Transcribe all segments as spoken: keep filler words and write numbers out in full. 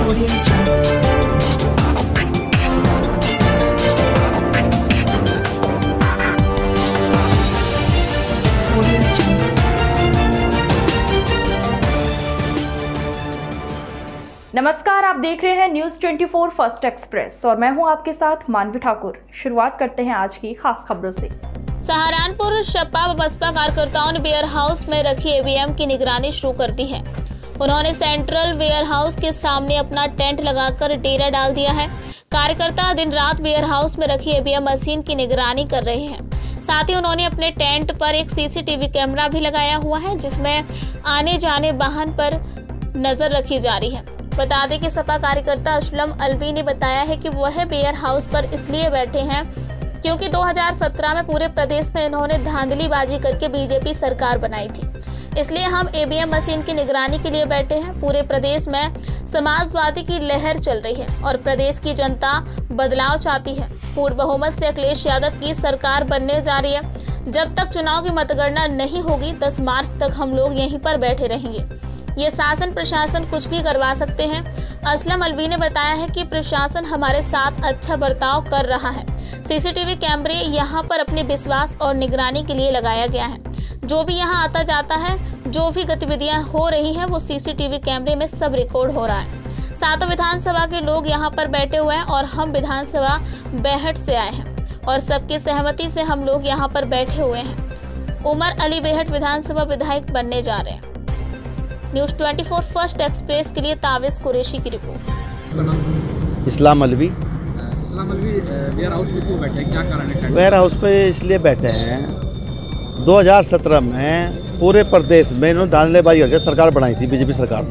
नमस्कार, आप देख रहे हैं न्यूज चौबीस फर्स्ट एक्सप्रेस और मैं हूं आपके साथ मानवी ठाकुर। शुरुआत करते हैं आज की खास खबरों से। सहारनपुर सपा व बसपा कार्यकर्ताओं ने वेयर हाउस में रखी ईवीएम की निगरानी शुरू कर दी है। उन्होंने सेंट्रल वेयर हाउस के सामने अपना टेंट लगाकर डेरा डाल दिया है। कार्यकर्ता दिन रात वेयर हाउस में रखी ईवीएम मशीन की निगरानी कर रहे हैं। साथ ही उन्होंने अपने टेंट पर एक सीसीटीवी कैमरा भी लगाया हुआ है, जिसमें आने जाने वाहन पर नजर रखी जा रही है। बता दें कि सपा कार्यकर्ता असलम अलवी ने बताया है कि वह वेयर हाउस पर इसलिए बैठे हैं क्योंकि दो हज़ार सत्रह में पूरे प्रदेश में इन्होंने धांधलीबाजी करके बीजेपी सरकार बनाई थी। इसलिए हम ईवीएम मशीन की निगरानी के लिए बैठे हैं। पूरे प्रदेश में समाजवादी की लहर चल रही है और प्रदेश की जनता बदलाव चाहती है। पूर्ण बहुमत से अखिलेश यादव की सरकार बनने जा रही है। जब तक चुनाव की मतगणना नहीं होगी दस मार्च तक हम लोग यहीं पर बैठे रहेंगे। ये शासन प्रशासन कुछ भी करवा सकते हैं। असलम अलवी ने बताया है कि प्रशासन हमारे साथ अच्छा बर्ताव कर रहा है। सीसीटीवी कैमरे यहाँ पर अपने विश्वास और निगरानी के लिए लगाया गया है। जो भी यहाँ आता जाता है, जो भी गतिविधियाँ हो रही हैं, वो सीसीटीवी कैमरे में सब रिकॉर्ड हो रहा है। सातों विधानसभा के लोग यहाँ पर बैठे हुए हैं और हम विधानसभा बेहट से आए हैं और सबकी सहमति से हम लोग यहाँ पर बैठे हुए हैं। उमर अली बेहट विधानसभा विधायक बनने जा रहे हैं। न्यूज चौबीस फर्स्ट एक्सप्रेस के लिए ताविस कुरैशी की report. Islam Alvi. Islam Alvi warehouse में क्यों बैठे हैं, क्या कारण है? वेयर हाउस पे इसलिए बैठे हैं, दो हज़ार सत्रह में पूरे प्रदेश में इन्होंने धांधलीबाजी करके सरकार बनाई थी बीजेपी सरकार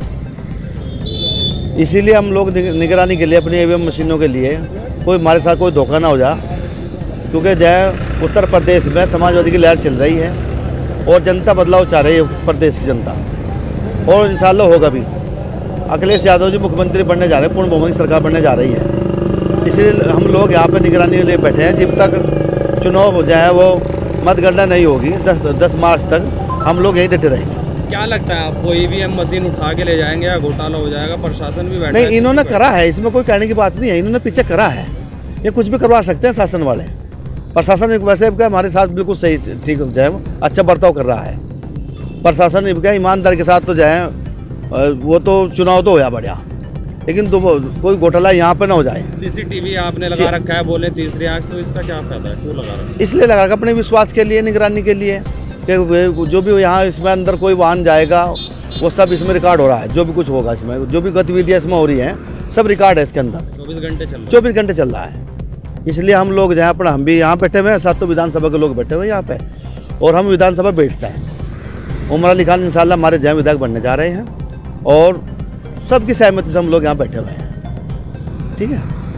ने। इसीलिए हम लोग निगरानी के लिए अपनी ईवीएम मशीनों के लिए कोई हमारे साथ कोई धोखा ना हो जा, क्योंकि जो उत्तर प्रदेश में समाजवादी की लहर चल रही है और जनता बदलाव चाह रही है प्रदेश की जनता, और इंशाल्लाह होगा भी। अखिलेश यादव जी मुख्यमंत्री बनने जा रहे हैं, पूर्ण बहुमत की सरकार बनने जा रही है। इसलिए हम लोग यहाँ पर निगरानी के लिए बैठे हैं। जब तक चुनाव जो है वो मतगणना नहीं होगी दस दस मार्च तक हम लोग यहीं डटे रहेंगे। क्या लगता है आपको, ईवीएम मशीन उठा के ले जाएंगे या घोटाला हो जाएगा? प्रशासन भी बैठा नहीं, इन्होंने करा है, इसमें कोई कहने की बात नहीं है। इन्होंने पीछे करा है, ये कुछ भी करवा सकते हैं शासन वाले। प्रशासन वैसे हमारे साथ बिल्कुल सही ठीक जो है अच्छा बर्ताव कर रहा है। प्रशासन क्या ईमानदार के साथ तो जो है वो तो चुनाव तो होया बढ़िया, लेकिन तो कोई घोटाला यहाँ पे ना हो जाए। सीसीटीवी आपने लगा रखा है, बोले तीसरी आंख, तो इसका क्या फायदा है, क्यों लगा रखा है? इसलिए लगा रखा अपने विश्वास के लिए, निगरानी के लिए कि जो भी यहाँ इसमें अंदर कोई वाहन जाएगा वो सब इसमें रिकॉर्ड हो रहा है। जो भी कुछ होगा इसमें, जो भी गतिविधियाँ इसमें हो रही हैं, सब रिकॉर्ड है इसके अंदर। चौबीस घंटे चल चौबीस घंटे चल रहा है। इसलिए हम लोग जो है अपना हम भी यहाँ बैठे हुए हैं, सातों विधानसभा के लोग बैठे हुए हैं यहाँ पे, और हम विधानसभा बैठते हैं। उमर अली खान इंशाल्लाह हमारे जय विधायक बनने जा रहे हैं और सबकी सहमति से हम लोग यहाँ बैठे हुए हैं। ठीक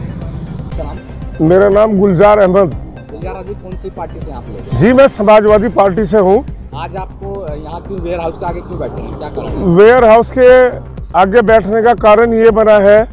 है। मेरा नाम गुलजार अहमद। गुलजार अभी कौन सी पार्टी से आप लोग? जी, मैं समाजवादी पार्टी से हूँ। आज आपको यहाँ क्यों वेयर हाउस के आगे क्यों बैठे हैं, क्या कारण? वेयर हाउस के आगे बैठने का कारण ये बना है,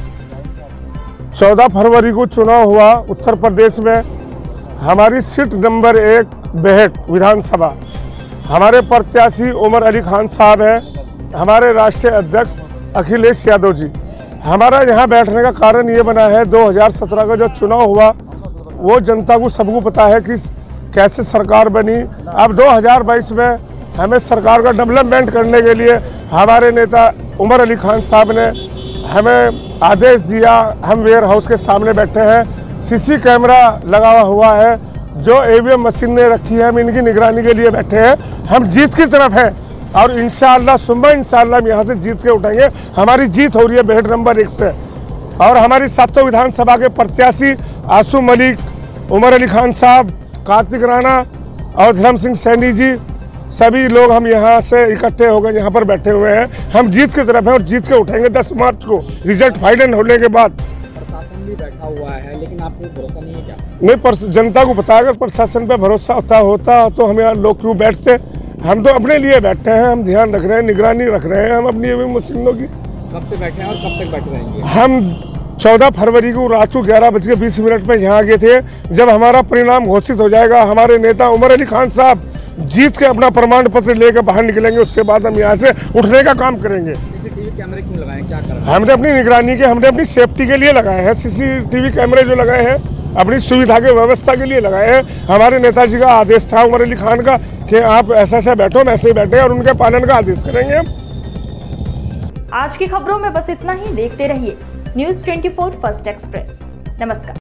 चौदह फरवरी को चुनाव हुआ उत्तर प्रदेश में। हमारी सीट नंबर एक बेहट विधानसभा, हमारे प्रत्याशी उमर अली खान साहब हैं, हमारे राष्ट्रीय अध्यक्ष अखिलेश यादव जी। हमारा यहाँ बैठने का कारण ये बना है, दो हज़ार सत्रह का जो चुनाव हुआ वो जनता को सबको पता है कि कैसे सरकार बनी। अब दो हज़ार बाईस में हमें सरकार का डेवलपमेंट करने के लिए हमारे नेता उमर अली खान साहब ने हमें आदेश दिया। हम वेयर हाउस के सामने बैठे हैं, सीसी कैमरा लगा हुआ है, जो ईवीएम मशीन ने रखी है, हम इनकी निगरानी के लिए बैठे हैं। हम जीत की तरफ हैं और इंशाअल्लाह सुबह इंशाअल्लाह हम यहाँ से जीत के उठेंगे। हमारी जीत हो रही है बेहट नंबर एक से, और हमारी सातों विधानसभा के प्रत्याशी आसू मलिक, उमर अली खान साहब, कार्तिक राणा और धर्म सिंह सैनी जी, सभी लोग हम यहाँ से इकट्ठे होकर यहाँ पर बैठे हुए हैं। हम जीत की तरफ हैं और जीत के उठेंगे दस मार्च को रिजल्ट फाइनल होने के बाद। प्रशासन भी बैठा हुआ है, लेकिन आपको भरोसा नहीं है क्या? नहीं, पर जनता को पता, अगर प्रशासन पे भरोसा होता होता तो हम यहाँ लोग क्यों बैठते? हम तो अपने लिए बैठे हैं, हम ध्यान रख रहे हैं, निगरानी रख रहे हैं हम अपनी मशीनों की। कब से बैठे हैं और कब तक बैठे रहेंगे? हम चौदह फरवरी को रात को ग्यारह बज के बीस मिनट में यहाँ गए थे। जब हमारा परिणाम घोषित हो जाएगा, हमारे नेता उमर अली खान साहब जीत के अपना प्रमाण पत्र लेकर बाहर निकलेंगे, उसके बाद हम यहाँ से उठने का काम करेंगे। सीसीटीवी कैमरे क्यों लगाए, क्या कारण? हमने अपनी निगरानी के, हमने अपनी सेफ्टी के लिए लगाए हैं। सीसीटीवी कैमरे जो लगाए हैं अपनी सुविधा के व्यवस्था के लिए लगाए हैं। हमारे नेताजी का आदेश था उमर अली खान का कि आप ऐसा ऐसा बैठो, हम ऐसे ही बैठे, और उनके पालन का आदेश करेंगे हम। आज की खबरों में बस इतना ही। देखते रहिए न्यूज़ चौबीस फर्स्ट एक्सप्रेस। नमस्कार।